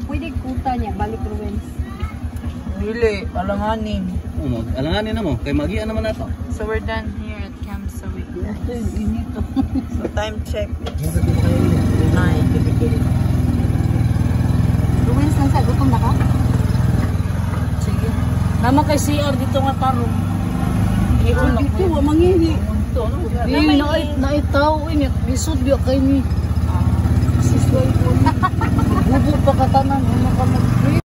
pwede kuta niya, balik ruins. Dili, alanganin. Alanganin na mo, kay magian naman nato. So we're done here at Camp Sawi. So time check. 9. Ruins lang sa, gutom na ka? Sige. Naman kay CR dito nga tarong. Dito, mangihi. Dili naitaw init. Lisod biya kay ni. Sisway ko. Bubog pa katanan. Ano ka mag